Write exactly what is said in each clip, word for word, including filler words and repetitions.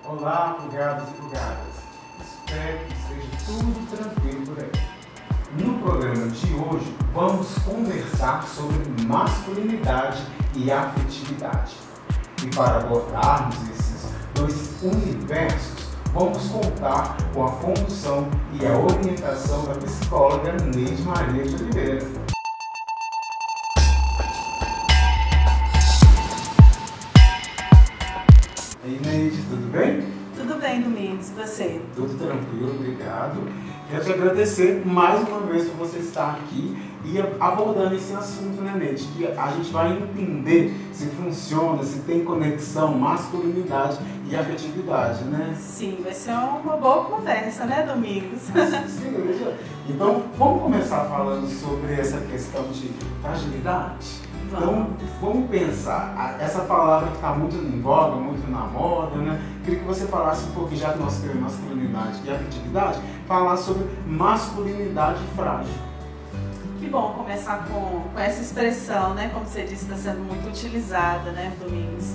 Olá, pulgados e pulgadas. Espero que esteja tudo tranquilo por aí. No programa de hoje, vamos conversar sobre masculinidade e afetividade. E para abordarmos esses dois universos, vamos contar com a condução e a orientação da psicóloga Neide Maria de Oliveira. E aí, Neide, tudo bem? Tudo bem, Domingos. E você? Tudo tranquilo, obrigado. Quero te agradecer mais uma vez por você estar aqui e abordando esse assunto, né, Neide? Que a gente vai entender se funciona, se tem conexão, masculinidade e afetividade, né? Sim, vai ser uma boa conversa, né, Domingos? Sim, então, vamos começar falando sobre essa questão de fragilidade? Então, vamos pensar, essa palavra que está muito em voga, muito na moda, né? Queria que você falasse um pouco, já que nós temos masculinidade e afetividade, falar sobre masculinidade frágil. Que bom começar com, com essa expressão, né? Como você disse, está sendo muito utilizada, né, Domingos?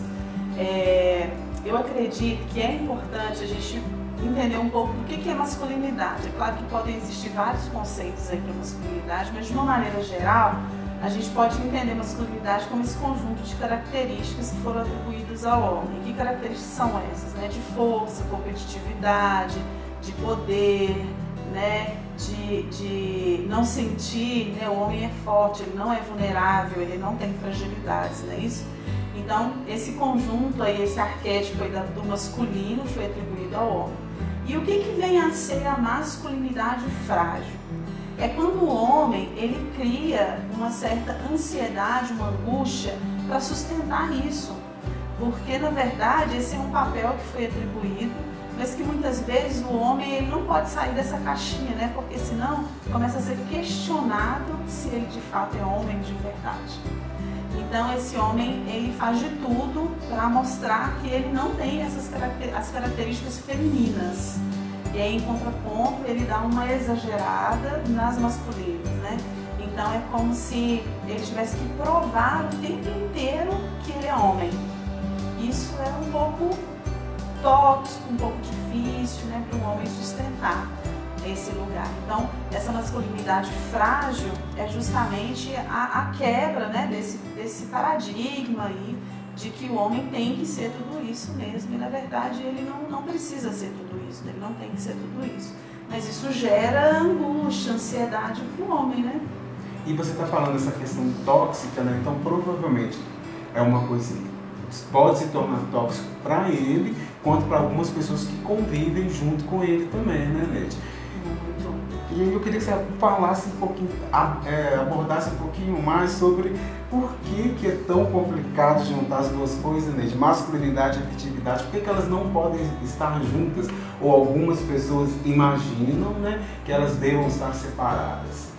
É, eu acredito que é importante a gente entender um pouco do que é masculinidade. É claro que podem existir vários conceitos aí para masculinidade, mas de uma maneira geral, a gente pode entender masculinidade como esse conjunto de características que foram atribuídas ao homem. Que características são essas? Né? De força, competitividade, de poder, né? de, de não sentir, né? O homem é forte, ele não é vulnerável, ele não tem fragilidades, não é isso? Então, esse conjunto aí, esse arquétipo aí do masculino foi atribuído ao homem. E o que, que vem a ser a masculinidade frágil? É quando o homem ele cria uma certa ansiedade, uma angústia para sustentar isso. Porque, na verdade, esse é um papel que foi atribuído, mas que muitas vezes o homem ele não pode sair dessa caixinha, né? Porque senão começa a ser questionado se ele de fato é homem de verdade. Então, esse homem ele faz de tudo para mostrar que ele não tem essas caracter- as características femininas. E aí, em contraponto, ele dá uma exagerada nas masculinas, né? Então, é como se ele tivesse que provar o tempo inteiro que ele é homem. Isso é um pouco tóxico, um pouco difícil, né, para um homem sustentar esse lugar. Então, essa masculinidade frágil é justamente a, a quebra, né, desse, desse paradigma aí de que o homem tem que ser tudo isso mesmo. E, na verdade, ele não, não precisa ser tudo isso, ele não tem que ser tudo isso. Mas isso gera angústia, ansiedade para o homem, né? E você está falando essa questão tóxica, né? Então, provavelmente, é uma coisa que pode se tornar tóxico para ele, quanto para algumas pessoas que convivem junto com ele também, né, Neide? Muito. E aí eu queria que você falasse um pouquinho, é, abordasse um pouquinho mais sobre por que, que é tão complicado juntar as duas coisas, né, de masculinidade e afetividade, por que, que elas não podem estar juntas, ou algumas pessoas imaginam, né, que elas devam estar separadas.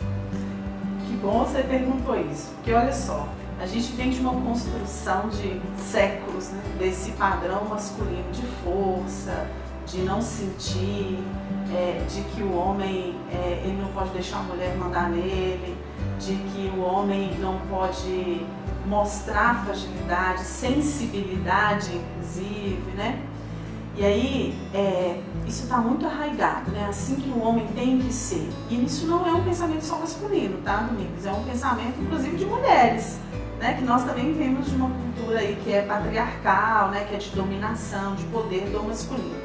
Que bom você perguntou isso, porque olha só, a gente vem de uma construção de séculos, né, desse padrão masculino de força, de não sentir, é, de que o homem é, ele não pode deixar a mulher mandar nele, de que o homem não pode mostrar fragilidade, sensibilidade, inclusive, né? E aí, é, isso está muito arraigado, né? Assim que o homem tem que ser. E isso não é um pensamento só masculino, tá, Domingos? É um pensamento, inclusive, de mulheres, né? Que nós também vivemos de uma cultura aí que é patriarcal, né? Que é de dominação, de poder do masculino.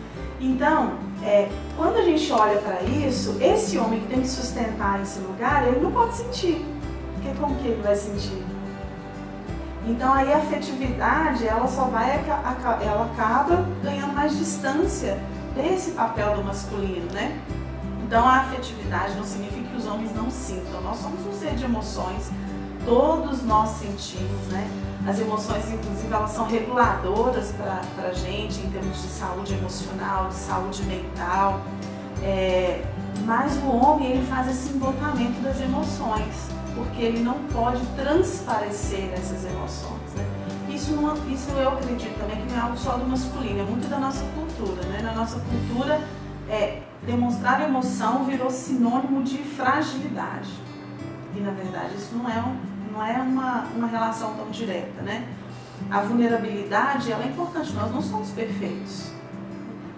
Então, é, quando a gente olha para isso, esse homem que tem que sustentar esse lugar, ele não pode sentir. Porque como que ele vai sentir? Então aí a afetividade, ela só vai, ela acaba ganhando mais distância desse papel do masculino, né? Então a afetividade não significa que os homens não sintam. Nós somos um ser de emoções, todos nós sentimos, né? As emoções, inclusive, elas são reguladoras para a gente em termos de saúde emocional, de saúde mental. É, mas o homem, ele faz esse embotamento das emoções, porque ele não pode transparecer essas emoções, né? Isso, não, isso eu acredito também que não é algo só do masculino, é muito da nossa cultura, né? Na nossa cultura, é, demonstrar emoção virou sinônimo de fragilidade. E, na verdade, isso não é um não é uma, uma relação tão direta, né? A vulnerabilidade, ela é importante, nós não somos perfeitos,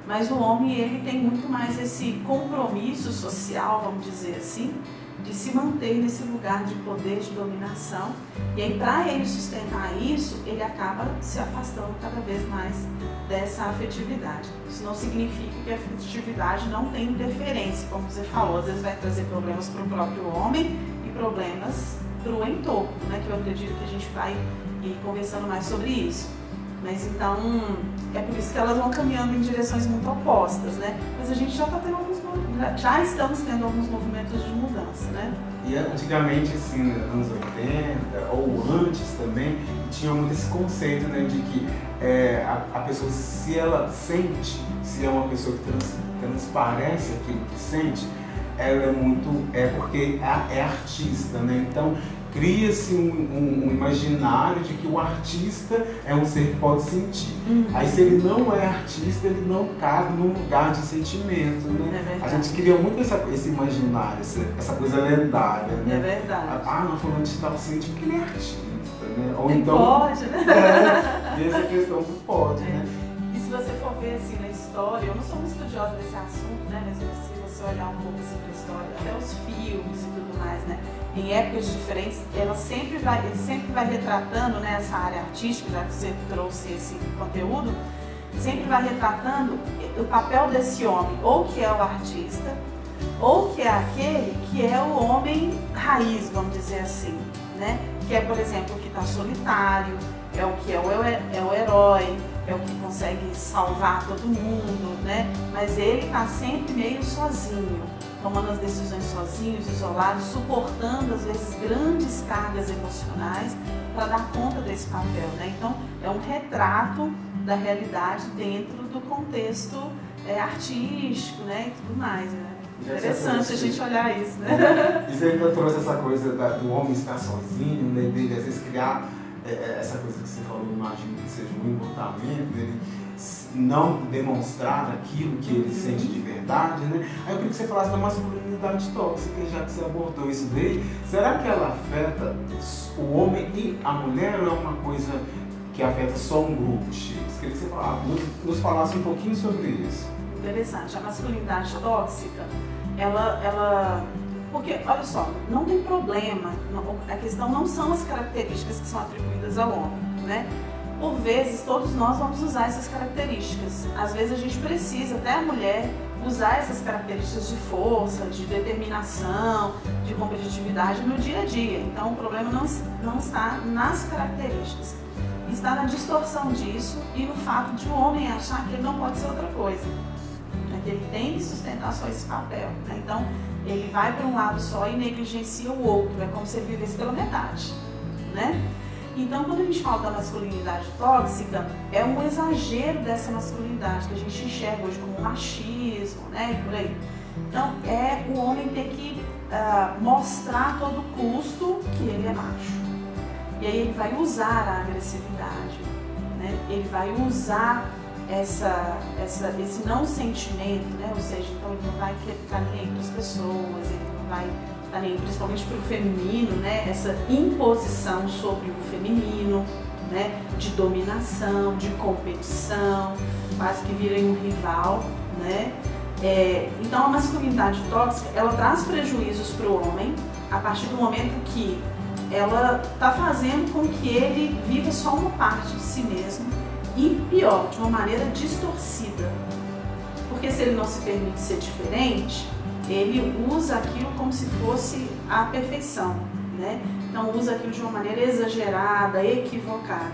mas o homem ele tem muito mais esse compromisso social, vamos dizer assim, de se manter nesse lugar de poder, de dominação. E aí, para ele sustentar isso, ele acaba se afastando cada vez mais dessa afetividade. Isso não significa que a afetividade não tem interferência, como você falou, às vezes vai trazer problemas para o próprio homem e problemas para o entorno, né? Que eu acredito que a gente vai ir conversando mais sobre isso. Mas então, é por isso que elas vão caminhando em direções muito opostas, né? Mas a gente já está tendo alguns já estamos tendo alguns movimentos de mudança, né? E antigamente, assim, nos anos oitenta, ou antes também, tinha muito esse conceito, né, de que é, a, a pessoa, se ela sente, se é uma pessoa que trans, transparece aquilo que sente, ela é muito, é porque é, é artista, né? Então, cria-se um, um, um imaginário de que o artista é um ser que pode sentir. Uhum. Aí, se ele não é artista, ele não cabe num lugar de sentimento, né? É a gente cria muito essa, esse imaginário, essa, essa coisa lendária, né? É verdade. Ah, não, falando de tal sentindo que ele é artista, né? Ou ele então, pode, né? É, essa questão do pode, é. né? E se você for ver assim na história, eu não sou uma estudiosa desse assunto, né? Mas se você olhar um pouco assim para a história, até os filmes e tudo mais, né? Em épocas diferentes, ela sempre vai, ele sempre vai retratando, né, essa área artística, já que você trouxe esse conteúdo, sempre vai retratando o papel desse homem, ou que é o artista, ou que é aquele que é o homem raiz, vamos dizer assim, né? Que é, por exemplo, o que está solitário, é o que é o, é o herói, é o que consegue salvar todo mundo, né? Mas ele está sempre meio sozinho, tomando as decisões sozinhos, isolados, suportando às vezes grandes cargas emocionais para dar conta desse papel, né? Então é um retrato da realidade dentro do contexto é, artístico, né? E tudo mais, né? Interessante a gente olhar isso, né? Isso ainda trouxe essa coisa da, do homem estar sozinho, né? Dele às vezes criar é, essa coisa que você falou, imagino que seja um embotamento, dele não demonstrar aquilo que ele sente de verdade, né? Aí eu queria que você falasse da masculinidade tóxica, já que você abordou isso daí. Será que ela afeta o homem e a mulher, ou é uma coisa que afeta só um grupo X? Queria que você falasse, nos falasse um pouquinho sobre isso. Interessante. A masculinidade tóxica, ela, ela... Porque, olha só, não tem problema, a questão não são as características que são atribuídas ao homem, né? Por vezes, todos nós vamos usar essas características. Às vezes a gente precisa, até a mulher, usar essas características de força, de determinação, de competitividade no dia a dia. Então, o problema não, não está nas características. Está na distorção disso e no fato de o homem achar que ele não pode ser outra coisa. Né? Que ele tem que sustentar só esse papel. Né? Então, ele vai para um lado só e negligencia o outro. É como se ele vivesse pela metade. Né? Então, quando a gente fala da masculinidade tóxica, é um exagero dessa masculinidade que a gente enxerga hoje como machismo, né, e por aí. Então, é o homem ter que uh, mostrar a todo custo que ele é macho. E aí ele vai usar a agressividade, né? Ele vai usar essa, essa, esse não sentimento, né? Ou seja, então ele não vai estar nem para as pessoas, ele não vai principalmente para o feminino, né, essa imposição sobre o feminino, né, de dominação, de competição, quase que virem um rival, né? É, então a masculinidade tóxica, ela traz prejuízos para o homem a partir do momento que ela está fazendo com que ele viva só uma parte de si mesmo e pior, de uma maneira distorcida, porque se ele não se permite ser diferente, ele usa aquilo como se fosse a perfeição, né? Então usa aquilo de uma maneira exagerada, equivocada.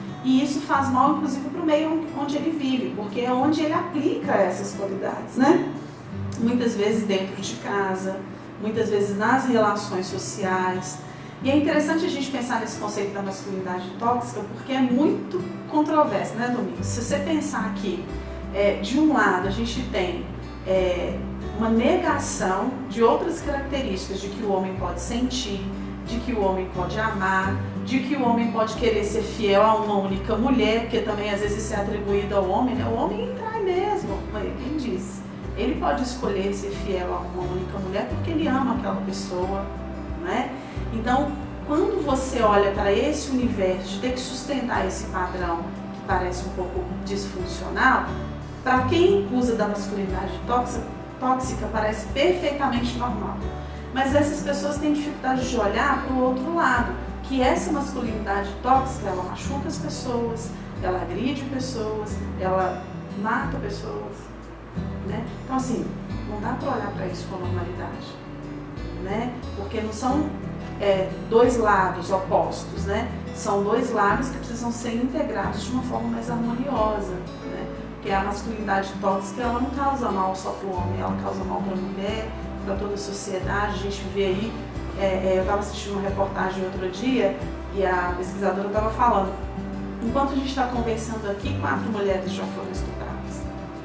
E isso faz mal, inclusive, para o meio onde ele vive, porque é onde ele aplica essas qualidades, né? Muitas vezes dentro de casa, muitas vezes nas relações sociais. E é interessante a gente pensar nesse conceito da masculinidade tóxica, porque é muito controverso, né, Domingos? Se você pensar que, é, de um lado, a gente tem... É, uma negação de outras características de que o homem pode sentir, de que o homem pode amar, de que o homem pode querer ser fiel a uma única mulher, porque também às vezes isso é atribuído ao homem, né? O homem trai mesmo, quem diz? Ele pode escolher ser fiel a uma única mulher porque ele ama aquela pessoa, né? Então, quando você olha para esse universo de ter que sustentar esse padrão que parece um pouco disfuncional, para quem usa da masculinidade tóxica, tóxica, parece perfeitamente normal. Mas essas pessoas têm dificuldade de olhar para o outro lado, que essa masculinidade tóxica, ela machuca as pessoas, ela agride pessoas, ela mata pessoas, né? Então assim, não dá para olhar para isso com normalidade, né? Porque não são é, dois lados opostos, né? São dois lados que precisam ser integrados de uma forma mais harmoniosa, né? Porque a masculinidade tóxica, ela não causa mal só para o homem, ela causa mal para a mulher, para toda a sociedade. A gente vê aí, é, é, eu estava assistindo uma reportagem outro dia e a pesquisadora estava falando, enquanto a gente está conversando aqui, quatro mulheres já foram estupradas,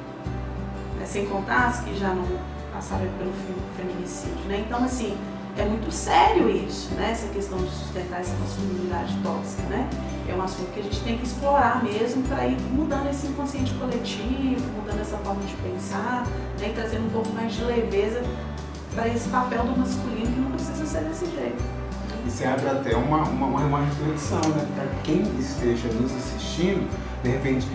né? Sem contar as que já não passaram pelo feminicídio, né? Então assim, é muito sério isso, né? Essa questão de sustentar essa masculinidade tóxica, né? É um assunto que a gente tem que explorar mesmo para ir mudando esse inconsciente coletivo, mudando essa forma de pensar, né? E trazendo um pouco mais de leveza para esse papel do masculino que não precisa ser desse jeito. E se abre até uma, uma, uma reflexão, né? Para quem esteja nos assistindo, de repente,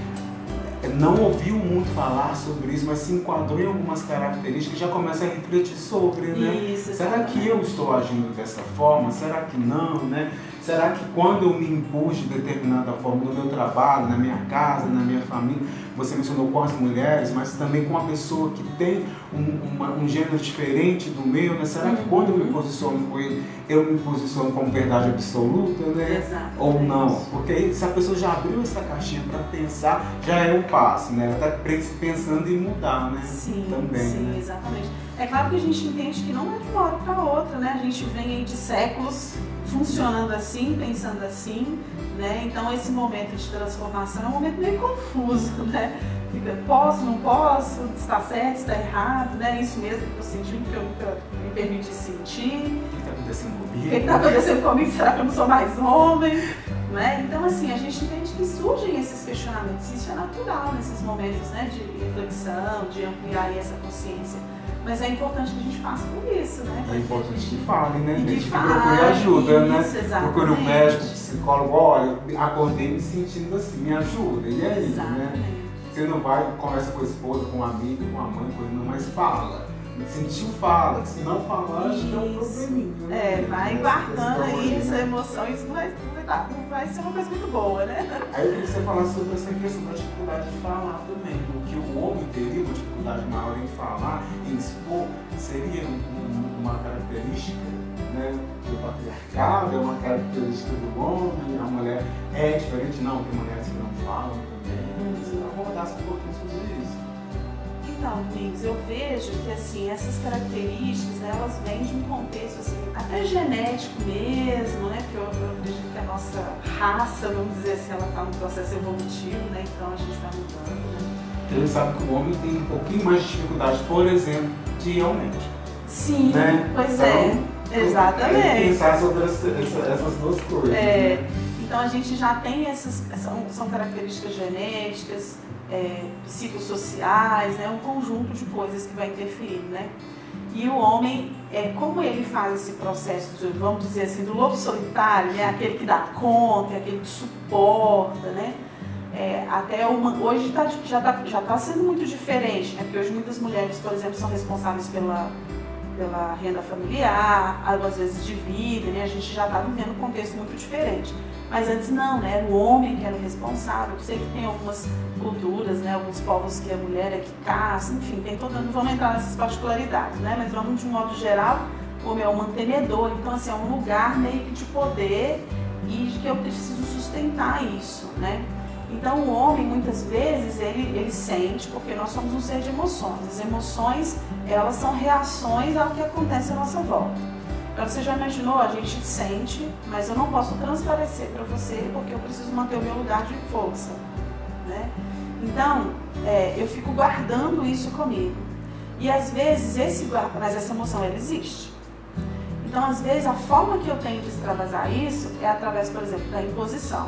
não ouviu muito falar sobre isso, mas se enquadrou em algumas características e já começa a refletir sobre, né? Isso, será que eu estou agindo dessa forma? Será que não, né? Será que quando eu me impus de determinada forma no meu trabalho, na minha casa, na minha família, você mencionou com as mulheres, mas também com uma pessoa que tem um, uma, um gênero diferente do meu, né? Será que quando eu me posiciono com ele, eu me posiciono como verdade absoluta, né? Exatamente. Ou não? Porque se a pessoa já abriu essa caixinha para pensar, já é um passo, né? Ela está pensando em mudar, né? Sim, também, sim, né? exatamente. É claro que a gente entende que não é de uma hora para outra, né? A gente vem aí de séculos funcionando assim, pensando assim, né? Então esse momento de transformação é um momento meio confuso, né? Fica, posso, não posso, está certo, está errado, né? Isso mesmo que eu estou sentindo, que eu nunca me permiti sentir. O que está acontecendo comigo? O que está acontecendo comigo? Será que eu não sou mais homem? Né? Então assim, a gente entende que surgem esses questionamentos, isso é natural nesses momentos, né? De reflexão, de ampliar aí essa consciência. Mas é importante que a gente passe por isso, né? É importante que fale, né? E que, que fale, procure ajuda, isso, né? Exatamente. Procure um médico, psicólogo, olha, acordei me sentindo assim, me ajuda. E aí, Exatamente. né? Você não vai, conversa com a esposa, com um amigo, com a mãe, com a irmã, mas fala. Sentiu, fala, que se não falar, acho que é um probleminha. Né? É, vai Essa guardando aí né? essa emoção, isso não vai, não, vai dar, não vai ser uma coisa muito boa, né? Aí eu queria que você falasse sobre essa questão da dificuldade de falar também, porque o homem teria uma dificuldade maior em falar, em expor, seria um, uma característica, né, do patriarcado, é uma característica do homem, a mulher é diferente, não, tem mulheres que não falam também. Você abordasse um pouquinho sobre isso. Então, Domingos, eu vejo que assim, essas características, né, elas vêm de um contexto assim, até genético mesmo, né? Porque eu, eu acredito que a nossa raça, vamos dizer assim, ela está num processo evolutivo, né? Então a gente vai mudando, né? A gente sabe que o homem tem um pouquinho mais de dificuldade, por exemplo, de ir ao médico. Sim, né? pois então, é, exatamente. Pensar sobre essa, essas duas coisas. É, né? Então a gente já tem essas, são, são características genéticas, é, psicossociais, né, um conjunto de coisas que vai interferir, né? E o homem, é, como ele faz esse processo, de, vamos dizer assim, do lobo solitário, né, aquele que dá conta, aquele que suporta, né? É, até uma, hoje tá, já está já tá sendo muito diferente, né? Porque hoje muitas mulheres, por exemplo, são responsáveis pela, pela renda familiar, às vezes dividem, né? A gente já está vivendo um contexto muito diferente. Mas antes não, né? Era o homem que era o responsável. Eu sei que tem algumas culturas, né? Alguns povos que a mulher é que caça, enfim, tem toda, não vamos entrar nessas particularidades, né? Mas vamos de um modo geral, o homem é o mantenedor, então assim, é um lugar meio que de poder e de que eu preciso sustentar isso, né? Então o homem, muitas vezes, ele, ele sente, porque nós somos um ser de emoções. As emoções, elas são reações ao que acontece à nossa volta. Então você já imaginou, a gente sente, mas eu não posso transparecer para você porque eu preciso manter o meu lugar de força, né? Então, é, eu fico guardando isso comigo. E às vezes, esse guarda, mas essa emoção, ela existe. Então, às vezes, a forma que eu tenho de extravasar isso é através, por exemplo, da imposição.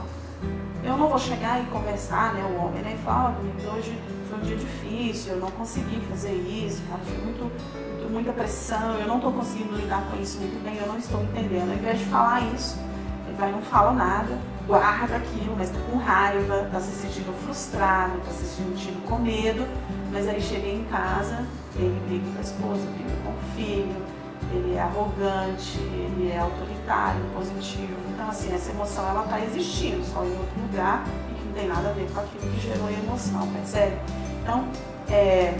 Eu não vou chegar e conversar, né, o homem, né, e falar, oh, hoje foi um dia difícil, eu não consegui fazer isso, cara, foi muito, muito, muita pressão, eu não estou conseguindo lidar com isso muito bem, eu não estou entendendo. Ao invés de falar isso, ele vai e não fala nada, guarda aquilo, mas está com raiva, está se sentindo frustrado, está se sentindo com medo, mas aí chega em casa, ele briga com a esposa, briga com o filho, ele é arrogante, ele é autoritário, positivo. Então, assim, essa emoção ela está existindo, só em outro lugar e que não tem nada a ver com aquilo que gerou a emoção, percebe? Então, é...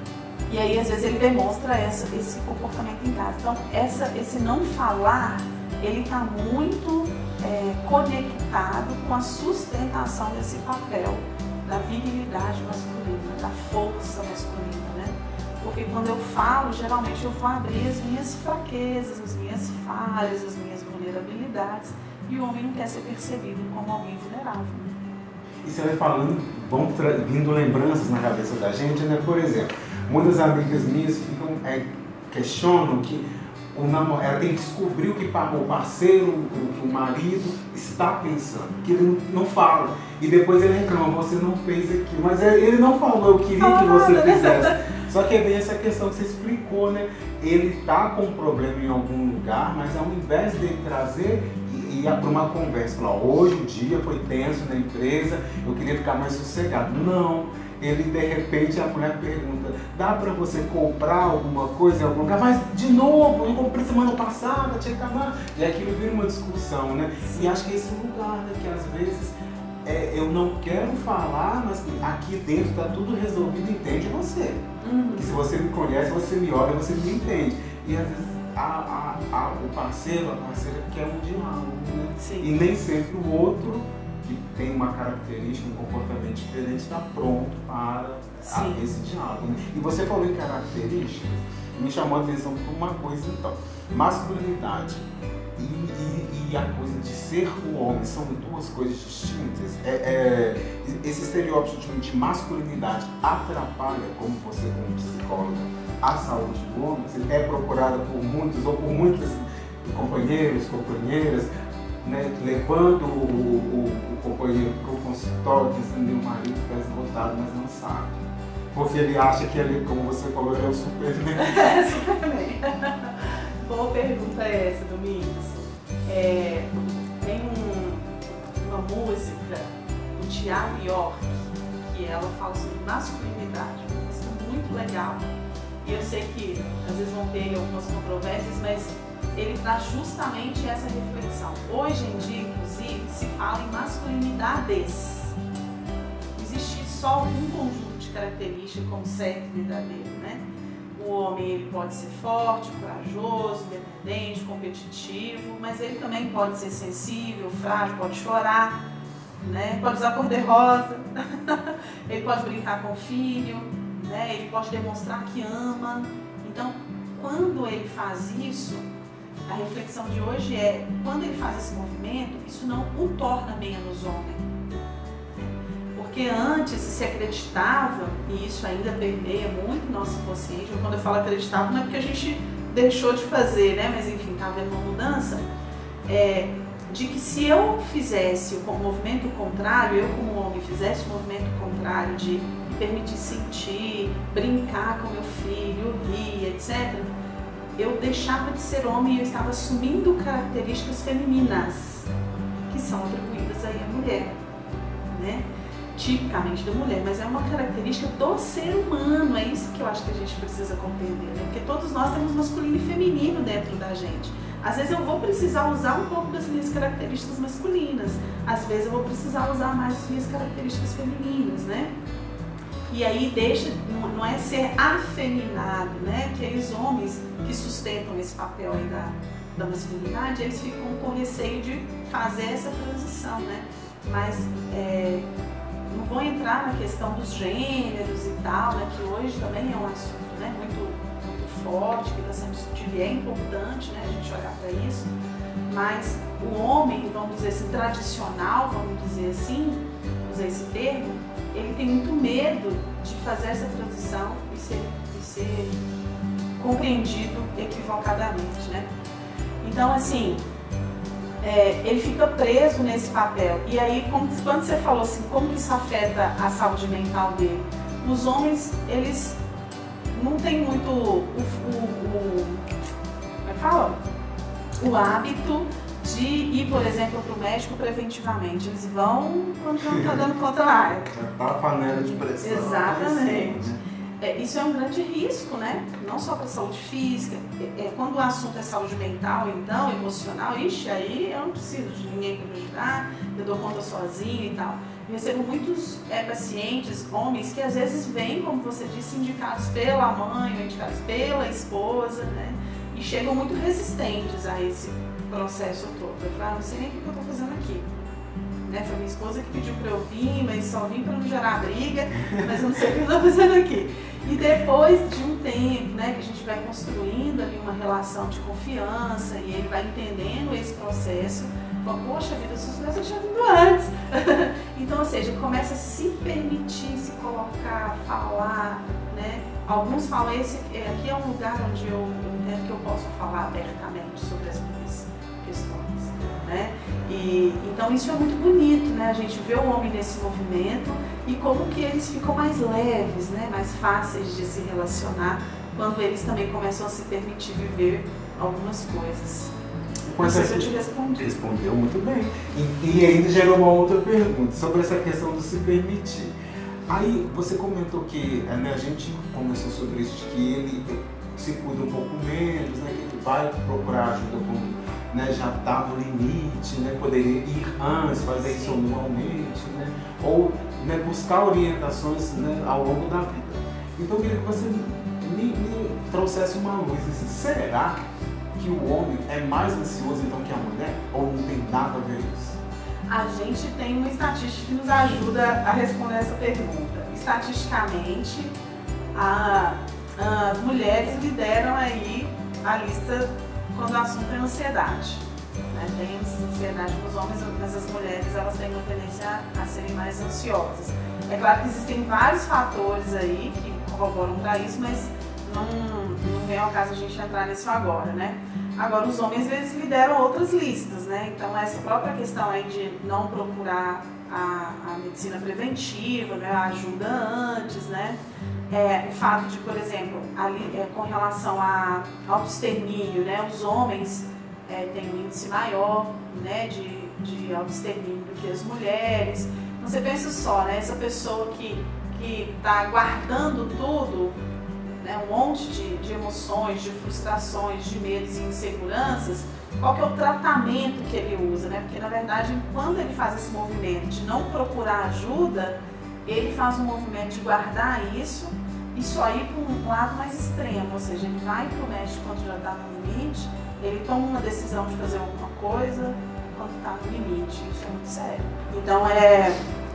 e aí às vezes ele demonstra essa, esse comportamento em casa. Então, essa, esse não falar, ele está muito é, conectado com a sustentação desse papel da virilidade masculina, da força masculina, né? Porque quando eu falo, geralmente eu vou abrir as minhas fraquezas, as minhas falhas, as minhas vulnerabilidades, e o homem não quer ser percebido como alguém vulnerável. Né? E você vai falando, vão vindo lembranças na cabeça da gente, né? Por exemplo, muitas amigas minhas ficam, é, questionam que o namorado, ela tem que descobrir o que o parceiro, o que o marido está pensando, que ele não fala. E depois ele reclama, você não fez aquilo. Mas ele não falou, eu queria que você fizesse. Só que é bem essa questão que você explicou, né? Ele está com um problema em algum lugar, mas ao invés de ele trazer e ir para uma conversa, falar, hoje o dia foi tenso na empresa, eu queria ficar mais sossegado. Não. Ele, de repente, a mulher pergunta, dá para você comprar alguma coisa em algum lugar? Mas, de novo, eu comprei semana passada, tinha que acabar. E aquilo vira uma discussão, né? E acho que é esse lugar, né? Que às vezes é, eu não quero falar, mas aqui dentro está tudo resolvido, entende você. Uhum. Que se você me conhece, você me olha, você me entende. E às vezes a, a, a, o parceiro, a parceira quer um diálogo, né? Sim. E nem sempre o outro, que tem uma característica, um comportamento diferente, está pronto para a, esse diálogo. Né? E você falou em características, me chamou a atenção por uma coisa então, masculinidade e, e, e a coisa de ser o homem, são duas coisas distintas. É, é, esse estereótipo de masculinidade atrapalha, como você como psicóloga, a saúde do homem? Você é procurada por muitos ou por muitas companheiros, companheiras, né, levando o, o, o companheiro para o consultório, dizendo que o marido está esgotado, mas não sabe. Porque ele acha que ele, como você falou, ele é o Superman. É, Superman. Boa pergunta é essa, Domingos. É, tem um, uma música do Thiago York, que ela fala sobre masculinidade, uma música muito legal. E eu sei que às vezes vão ter algumas controvérsias, mas ele traz justamente essa reflexão. Hoje em dia, inclusive, se fala em masculinidades. Existe só um conjunto de características como certo e verdadeiro, né? O homem ele pode ser forte, corajoso, independente, competitivo, mas ele também pode ser sensível, frágil, pode chorar, né? Pode usar cor de rosa, ele pode brincar com o filho, né? Ele pode demonstrar que ama. Então, quando ele faz isso, a reflexão de hoje é, quando ele faz esse movimento, isso não o torna menos homem. Porque antes se acreditava, e isso ainda permeia muito o nosso inconsciente, quando eu falo acreditava não é porque a gente deixou de fazer, né? Mas enfim, está havendo uma mudança, é, de que se eu fizesse o movimento contrário, eu como homem fizesse o movimento contrário de me permitir sentir, brincar com meu filho, rir, etcétera, eu deixava de ser homem e eu estava assumindo características femininas que são atribuídas aí à mulher, né? Tipicamente da mulher, mas é uma característica do ser humano, é isso que eu acho que a gente precisa compreender, né? Porque todos nós temos masculino e feminino dentro da gente. Às vezes eu vou precisar usar um pouco das minhas características masculinas, às vezes eu vou precisar usar mais as minhas características femininas, né? E aí deixa, não é ser afeminado, né? Que aí os homens que sustentam esse papel aí da, da masculinidade, eles ficam com receio de fazer essa transição, né? Mas é, não vou entrar na questão dos gêneros e tal, né? Que hoje também é um assunto, né? Muito, muito forte, que está sendo discutido e é importante, né? A gente olhar para isso. Mas o homem, vamos dizer assim, tradicional, vamos dizer assim, usar esse termo, ele tem muito medo de fazer essa transição e ser, e ser compreendido equivocadamente, né? Então, assim, é, ele fica preso nesse papel. E aí, como, quando você falou assim, como que isso afeta a saúde mental dele? Os homens, eles não têm muito o, o, o, como é que fala? O hábito de ir, por exemplo, para o médico preventivamente. Eles vão quando não está dando conta mais. Já tá a panela de pressão. Exatamente. É, isso é um grande risco, né? Não só para a saúde física. É, é, quando o assunto é saúde mental, então, emocional, ixi, aí eu não preciso de ninguém para me ajudar, eu dou conta sozinho e tal. Eu recebo muitos é, pacientes, homens, que às vezes vêm, como você disse, indicados pela mãe ou indicados pela esposa, né? E chegam muito resistentes a esse processo todo. Eu falo, ah, não sei nem o que eu estou fazendo aqui. Né? Foi minha esposa que pediu para eu vir, mas só vim para não gerar briga, mas eu não sei o que eu estou fazendo aqui. E depois de um tempo, né, que a gente vai construindo ali uma relação de confiança e ele vai entendendo esse processo, fala, poxa vida, se eu tivesse vindo antes. Então, ou seja, começa a se permitir, se colocar, falar, né? Alguns falam, esse aqui é um lugar onde eu, eu entendo que eu posso falar abertamente sobre as minhas questões, né? E, então isso é muito bonito, né? A gente vê o homem nesse movimento e como que eles ficam mais leves, né? Mais fáceis de se relacionar quando eles também começam a se permitir viver algumas coisas. Não sei se eu te respondi. Respondeu muito bem. E, e ainda gerou uma outra pergunta sobre essa questão do se permitir. Aí você comentou que, né, a gente conversou sobre isso, de que ele se cuida um pouco menos, né, que ele vai procurar ajuda quando, né, já está no limite, né, poderia ir antes, fazer isso anualmente, né, ou, né, buscar orientações, né, ao longo da vida. Então eu queria que você me, me trouxesse uma luz. Assim, será que o homem é mais ansioso então que a mulher? Ou não tem nada a ver isso? A gente tem uma estatística que nos ajuda a responder essa pergunta. Estatisticamente, a, as mulheres lideram aí a lista quando o assunto é ansiedade. Né? Tem ansiedade nos homens, mas as mulheres elas têm uma tendência a, a serem mais ansiosas. É claro que existem vários fatores aí que corroboram para isso, mas não, não vem ao caso a gente entrar nisso agora, né? Agora, os homens, eles lideram outras listas, né? Então, essa própria questão aí de não procurar a, a medicina preventiva, né? A ajuda antes, né? É, o fato de, por exemplo, ali, é, com relação a, ao extermínio, né? Os homens é, têm um índice maior, né? De, de autoextermínio do que as mulheres. Então, você pensa só, né? Essa pessoa que que está guardando tudo, né, um monte de, de emoções, de frustrações, de medos e inseguranças, qual que é o tratamento que ele usa, né? Porque na verdade, quando ele faz esse movimento de não procurar ajuda, ele faz um movimento de guardar isso e só ir para um lado mais extremo, ou seja, ele vai para o médico quando já está no limite, ele toma uma decisão de fazer alguma coisa quando está no limite, isso é muito sério. Então é,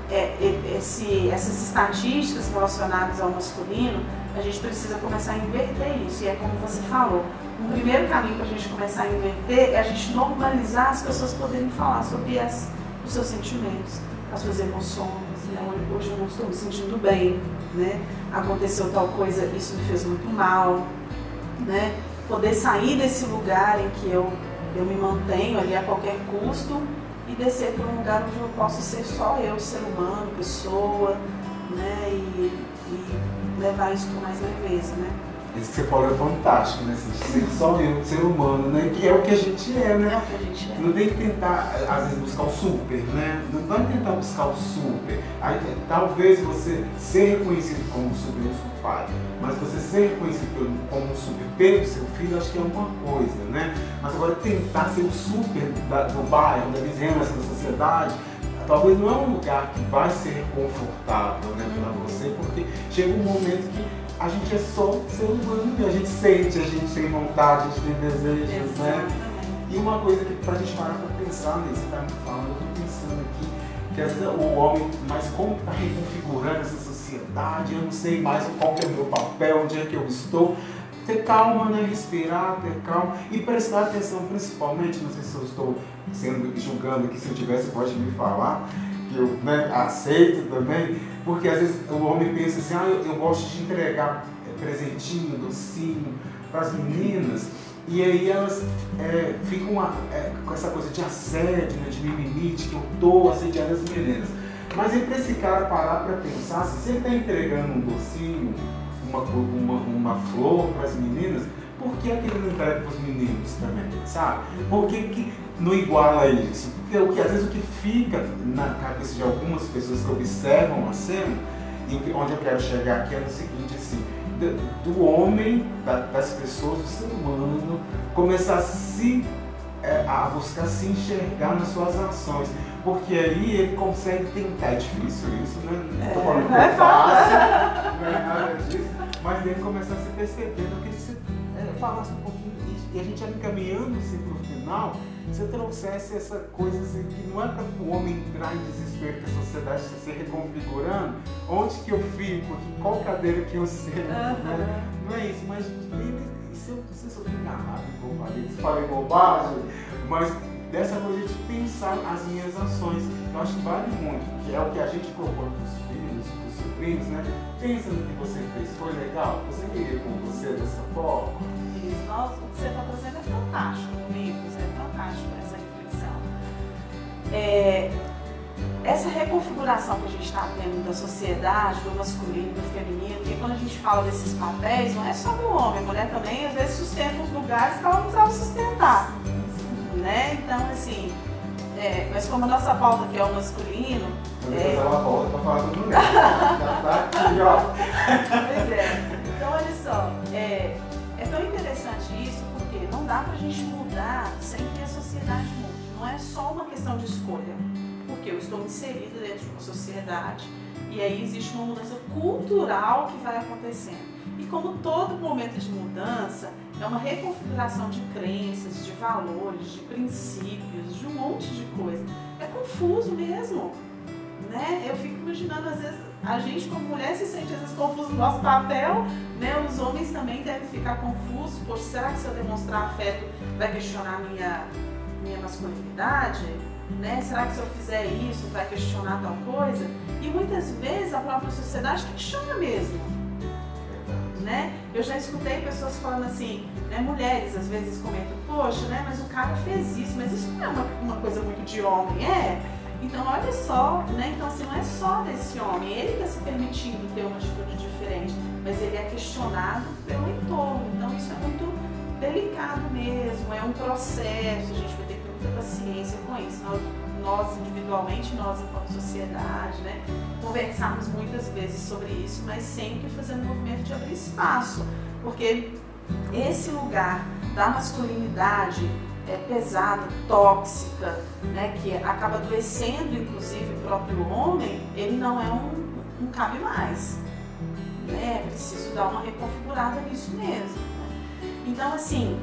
é esse, essas estatísticas relacionadas ao masculino, a gente precisa começar a inverter isso, e é como você falou, um primeiro caminho para a gente começar a inverter é a gente normalizar as pessoas poderem falar sobre as, os seus sentimentos, as suas emoções, né? Hoje eu não estou me sentindo bem, né? Aconteceu tal coisa, isso me fez muito mal, né? Poder sair desse lugar em que eu, eu me mantenho ali a qualquer custo e descer para um lugar onde eu posso ser só eu, ser humano, pessoa, né? E, e levar isso com mais leveza, né? Isso que você falou é fantástico, né? Ser só eu, ser humano, né? Que é o que a gente é, né? É o que a gente é. Não tem que tentar, às vezes, buscar o super, né? Não vai tentar buscar o super. Aí, talvez você ser reconhecido como super, eu sou pai, mas você ser reconhecido como super pelo seu filho, acho que é uma coisa, né? Mas agora tentar ser o super da, do bairro, da vizinhança, da sociedade, talvez não é um lugar que vai ser confortável, né, para você, porque chega um momento que a gente é só ser humano, a gente sente, a gente tem vontade, a gente tem desejos, né? E uma coisa que pra gente parar pra pensar, né, você tá me falando, eu tô pensando aqui, que às vezes o homem, mas como tá reconfigurando essa sociedade, eu não sei mais qual que é o meu papel, onde é que eu estou. Ter calma, né? Respirar, ter calma e prestar atenção principalmente, não sei se eu estou sendo julgando aqui, se eu tivesse pode me falar, que eu, né, aceito também, porque às vezes o homem pensa assim, ah, eu, eu gosto de entregar presentinho, docinho para as meninas, e aí elas é, ficam é, com essa coisa de assédio, né, de mimimi, de que eu estou assediando as meninas. Mas é para esse cara parar para pensar, se ele está entregando um docinho, Uma, uma, uma flor para as meninas, por que aquele não entrega para os meninos também, sabe? Por que, que não iguala isso? Porque o que, às vezes o que fica na cabeça de algumas pessoas que observam a cena, e onde eu quero chegar aqui é no seguinte, assim, do, do homem, da, das pessoas, do ser humano, começar a, se, é, a buscar se enxergar nas suas ações. Porque aí ele consegue tentar, é difícil isso, né? Não estou falando que é fácil, não é nada disso, mas ele começa a se perceber no que ele se é, falasse um pouquinho disso. E a gente encaminhando-se para o final, se eu trouxesse essa coisa assim, que não é para o homem entrar em desespero, que a sociedade está se reconfigurando, onde que eu fico, aqui, qual cadeira que eu sento, uhum. né? Não é isso, mas ele, se eu, se eu sou enganado, se falei bobagem, mas dessa coisa de pensar as minhas ações, eu acho que vale muito, que é o que a gente propõe para os filhos, para os sobrinhos, né? Pensa no que você fez, foi legal? Você queria com você dessa forma? Isso, nós, o que você está trazendo é fantástico, amigos, é fantástico essa reflexão. É, essa reconfiguração que a gente está tendo da sociedade, do masculino, do feminino, e quando a gente fala desses papéis, não é só do homem, a mulher também às vezes sustenta os lugares que ela não precisava sustentar. Né? Então, assim, é, mas como a nossa pauta aqui é o masculino... Eu é... ela volta para falar do mulher. Já tá aqui, ó. Pois é. Então, olha só, é, é tão interessante isso porque não dá pra gente mudar sem que a sociedade mude. Não é só uma questão de escolha, porque eu estou inserida dentro de uma sociedade e aí existe uma mudança cultural que vai acontecendo. E como todo momento de mudança, é uma reconfiguração de crenças, de valores, de princípios, de um monte de coisa. É confuso mesmo, né? Eu fico imaginando, às vezes, a gente como mulher se sente às vezes confuso no nosso papel, né? Os homens também devem ficar confusos. Poxa, será que se eu demonstrar afeto vai questionar minha, minha masculinidade? Né? Será que se eu fizer isso vai questionar tal coisa? E muitas vezes a própria sociedade questiona mesmo. Né? Eu já escutei pessoas falando assim, né, mulheres às vezes comentam, poxa, né, mas o cara fez isso, mas isso não é uma, uma coisa muito de homem, é? Então olha só, né, então assim, não é só desse homem, ele está se permitindo ter uma atitude diferente, mas ele é questionado pelo entorno, então isso é muito delicado mesmo, é um processo, a gente vai ter que ter muita paciência com isso, nós, nós individualmente, nós enquanto sociedade, né, conversarmos muitas vezes sobre isso, mas sempre fazendo um movimento de abrir espaço, porque esse lugar da masculinidade é pesada, tóxica, né, que acaba adoecendo inclusive o próprio homem, ele não é um, um cabe mais, né, é preciso dar uma reconfigurada nisso mesmo, né? Então assim,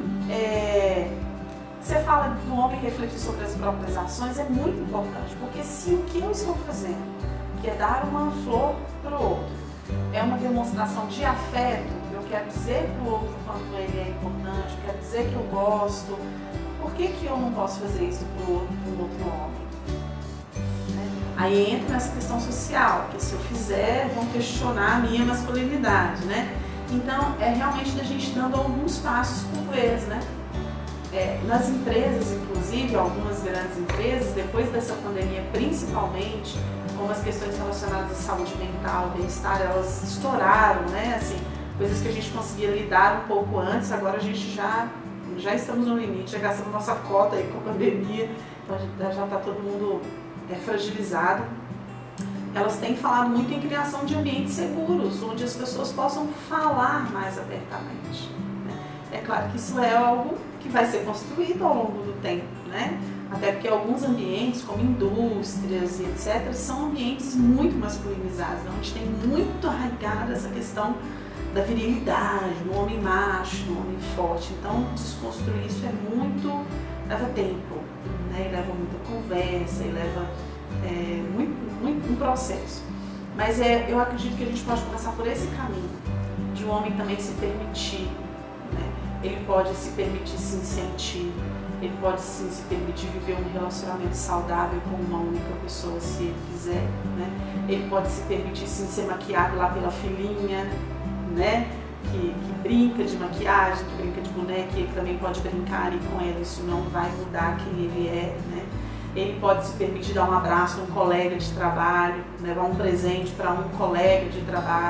é, você fala do homem refletir sobre as próprias ações, é muito importante, porque se o que eu estou fazendo, que é dar uma flor para o outro, é uma demonstração de afeto, eu quero dizer para o outro quanto ele é importante, eu quero dizer que eu gosto, por que que eu não posso fazer isso para o outro, pro outro homem? Né? Aí entra nessa questão social, que se eu fizer, vão questionar a minha masculinidade, né? Então, é realmente da gente dando alguns passos por vez, né? É, nas empresas, inclusive, algumas grandes empresas, depois dessa pandemia, principalmente, como as questões relacionadas à saúde mental, bem-estar, elas estouraram, né? Assim, coisas que a gente conseguia lidar um pouco antes, agora a gente já, já estamos no limite, já gastamos nossa cota aí com a pandemia, então já está todo mundo é, fragilizado. Elas têm falado muito em criação de ambientes seguros, onde as pessoas possam falar mais abertamente. Né? É claro que isso é algo que vai ser construído ao longo do tempo, né? Até porque alguns ambientes, como indústrias e etcétera, são ambientes muito masculinizados, onde tem muito arraigada essa questão da virilidade, do homem macho, do homem forte. Então, desconstruir isso é muito, leva tempo, né? E leva muita conversa, e leva é, muito, muito um processo. Mas é, eu acredito que a gente pode começar por esse caminho, de um homem também se permitir, né? Ele pode se permitir sim sentir, ele pode sim se permitir viver um relacionamento saudável com uma única pessoa, se ele quiser, né? Ele pode se permitir sim ser maquiado lá pela filhinha, né? Que, que brinca de maquiagem, que brinca de boneca, ele também pode brincar ali com ela, isso não vai mudar quem ele é, né? Ele pode se permitir dar um abraço a um colega de trabalho, levar um presente para um colega de trabalho,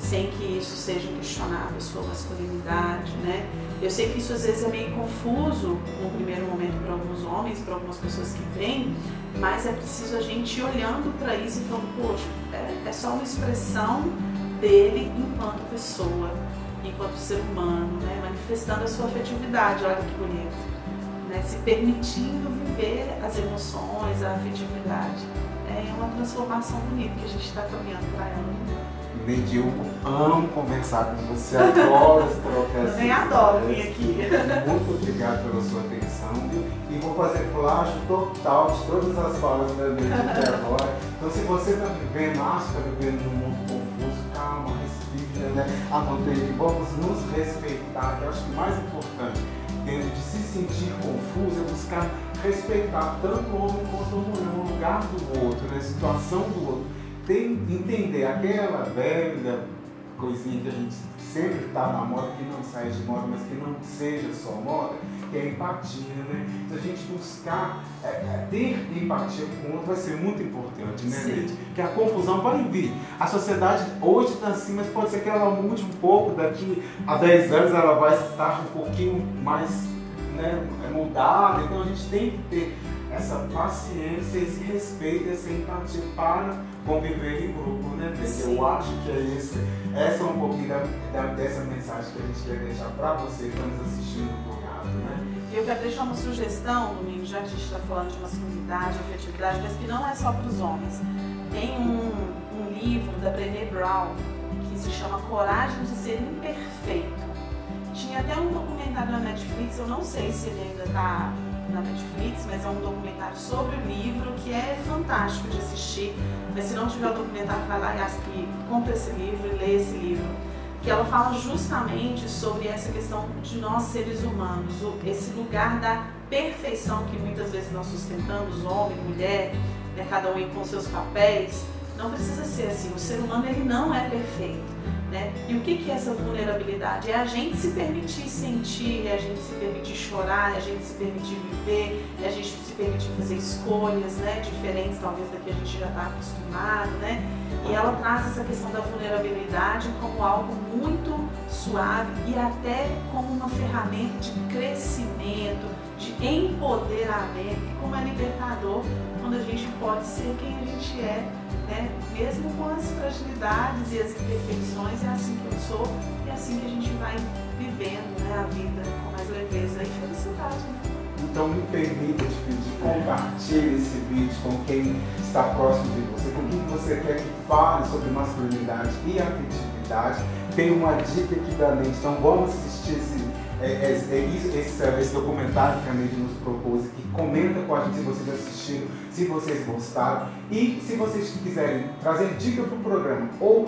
sem que isso seja questionado, a sua masculinidade, né? Eu sei que isso às vezes é meio confuso no primeiro momento para alguns homens, para algumas pessoas que vêm, mas é preciso a gente ir olhando para isso e falando, poxa, é, é só uma expressão dele enquanto pessoa, enquanto ser humano, né? Manifestando a sua afetividade, olha que bonito, né? Se permitindo viver as emoções, a afetividade. É uma transformação bonita que a gente está caminhando para ela. Neide, eu amo conversar com você, adoro as trocas. Eu nem adoro vir aqui. Muito obrigado pela sua atenção, viu? E vou fazer plágio total de todas as falas da Neide até agora. Então, se você está vivendo, acha que está vivendo num mundo confuso, calma, respira, né? Anotei que vamos nos respeitar, que eu acho que o mais importante, dentro de se sentir confuso, é buscar respeitar tanto o homem quanto a mulher, o lugar do outro, né? A situação do outro. Tem, entender aquela velha coisinha que a gente sempre está na moda, que não sai de moda, mas que não seja só moda, que é a empatia, né? Se a gente buscar é, é, ter empatia com o outro vai ser muito importante, né, Neide? Porque a confusão vai vir. A sociedade hoje está assim, mas pode ser que ela mude um pouco, daqui a dez anos ela vai estar um pouquinho mais, né, mudada, então a gente tem que ter essa paciência, esse respeito, essa empatia para conviver em grupo, né? Eu acho que é esse, essa é um pouquinho da, da, dessa mensagem que a gente quer deixar para você que está nos assistindo no programa, né? Eu quero deixar uma sugestão, Domingos, já que a gente está falando de masculinidade, afetividade, mas que não é só para os homens. Tem um, um livro da Brené Brown que se chama Coragem de Ser Imperfeito. Tinha até um documentário na Netflix, eu não sei se ele ainda está na Netflix, mas é um documentário sobre o livro que é fantástico de assistir. Mas se não tiver o documentário, vai lá e compra esse livro e lê esse livro. Que ela fala justamente sobre essa questão de nós seres humanos, esse lugar da perfeição que muitas vezes nós sustentamos, homem, mulher, né, cada um com seus papéis. Não precisa ser assim, o ser humano ele não é perfeito. Né? E o que que é essa vulnerabilidade? É a gente se permitir sentir, é a gente se permitir chorar, é a gente se permitir viver, é a gente se permitir fazer escolhas, né, diferentes talvez da que a gente já está acostumado, né? E ela traz essa questão da vulnerabilidade como algo muito suave e até como uma ferramenta de crescimento, de empoderamento, que como é libertador quando a gente pode ser quem a gente é, né? Mesmo com as fragilidades e as imperfeições, é assim que eu sou e é assim que a gente vai vivendo, né, a vida com mais leveza e felicidade. Né? Então me permita te pedir, compartilhe esse vídeo com quem está próximo de você, com quem você quer que fale sobre masculinidade e afetividade. Tem uma dica aqui da Neide, então vamos assistir esse, é, esse, esse, esse documentário que a Neide nos propôs aqui. Comenta com a gente se vocês assistiram, se vocês gostaram e se vocês quiserem trazer dica para o programa ou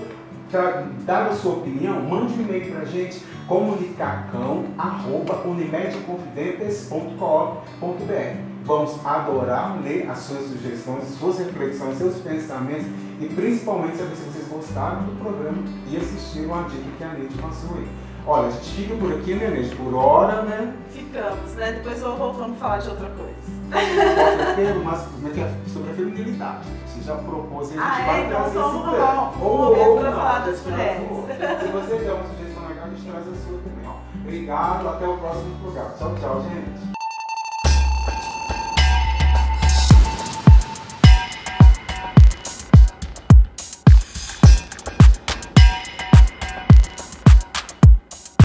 dar a sua opinião, mande um e-mail para a gente, comunicacão arroba unimedconfidentes ponto coop ponto br. Vamos adorar ler as suas sugestões, suas reflexões, seus pensamentos e principalmente saber se vocês gostaram do programa e assistiram a dica que a Neide passou aí. Olha, a gente fica por aqui, né, Neide? Por hora, né? Ficamos, né? Depois eu vou vamos falar de outra coisa. Mas sobre a feminilidade. Você já propôs e a gente ah, vai é, então trazer vamos isso lá, um momento para falar das mulheres. Se você der uma sugestão legal, a gente traz a sua também. Ó. Obrigado, até o próximo programa. Tchau, tchau, gente.